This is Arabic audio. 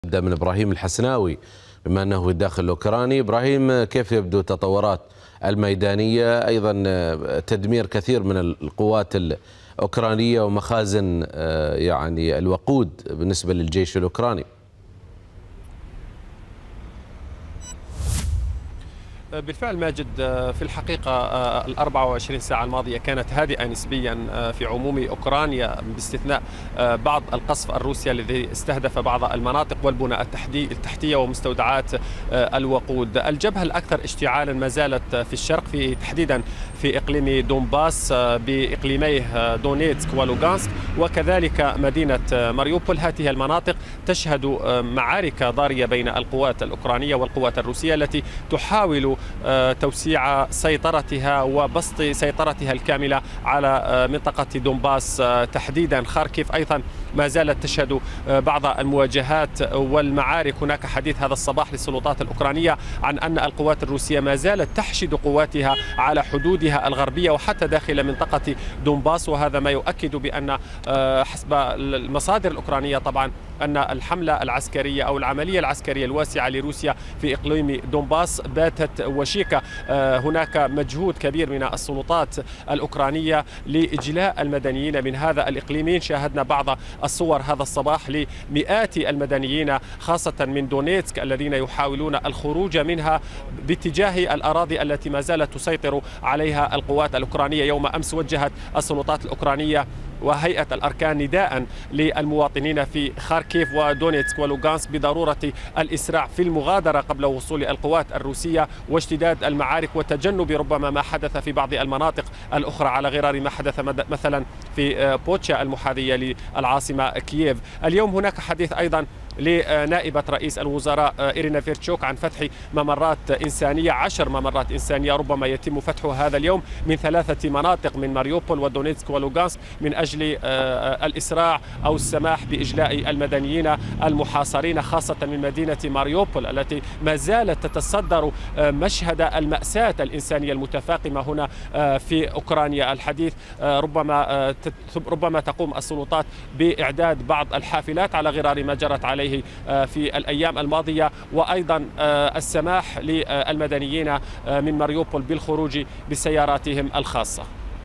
نبدأ من إبراهيم الحسناوي بما أنه في الداخل الأوكراني. إبراهيم، كيف يبدو التطورات الميدانية؟ أيضا تدمير كثير من القوات الأوكرانية ومخازن يعني الوقود بالنسبة للجيش الأوكراني. بالفعل ماجد، في الحقيقة ال 24 ساعة الماضية كانت هادئة نسبيا في عموم أوكرانيا، باستثناء بعض القصف الروسي الذي استهدف بعض المناطق والبنى التحتية ومستودعات الوقود. الجبهة الأكثر اشتعالا ما زالت في الشرق، تحديدا في إقليم دونباس بإقليميه دونيتسك ولوغانسك، وكذلك مدينة ماريوبول. هذه المناطق تشهد معارك ضارية بين القوات الأوكرانية والقوات الروسية التي تحاول توسيع سيطرتها وبسط سيطرتها الكاملة على منطقة دونباس تحديدا. خاركيف أيضا ما زالت تشهد بعض المواجهات والمعارك. هناك حديث هذا الصباح للسلطات الأوكرانية عن أن القوات الروسية ما زالت تحشد قواتها على حدودها الغربية وحتى داخل منطقة دونباس، وهذا ما يؤكد بأن حسب المصادر الأوكرانية طبعا أن الحملة العسكرية أو العملية العسكرية الواسعة لروسيا في إقليم دونباس باتت وشيكة. هناك مجهود كبير من السلطات الأوكرانية لإجلاء المدنيين من هذا الإقليم. شاهدنا بعض الصور هذا الصباح لمئات المدنيين خاصة من دونيتسك الذين يحاولون الخروج منها باتجاه الأراضي التي ما زالت تسيطر عليها القوات الأوكرانية. يوم أمس وجهت السلطات الأوكرانية وهيئة الأركان نداء للمواطنين في خاركيف ودونيتسك ولوغانسك بضرورة الإسراع في المغادرة قبل وصول القوات الروسية واشتداد المعارك وتجنب ربما ما حدث في بعض المناطق الأخرى، على غرار ما حدث مثلا في بوتشا المحاذية للعاصمة كييف. اليوم هناك حديث أيضا لنائبة رئيس الوزراء إيرينا فيرتشوك عن فتح ممرات إنسانية، 10 ممرات إنسانية ربما يتم فتحها هذا اليوم من 3 مناطق من ماريوبول ودونيتسك ولوغانسك من أجل الإسراع أو السماح بإجلاء المدنيين المحاصرين خاصة من مدينة ماريوبول التي ما زالت تتصدر مشهد المأساة الإنسانية المتفاقمة هنا في أوكرانيا. الحديث ربما تقوم السلطات بإعداد بعض الحافلات على غرار ما جرت عليه في الأيام الماضية، وأيضا السماح للمدنيين من ماريوبول بالخروج بسياراتهم الخاصة.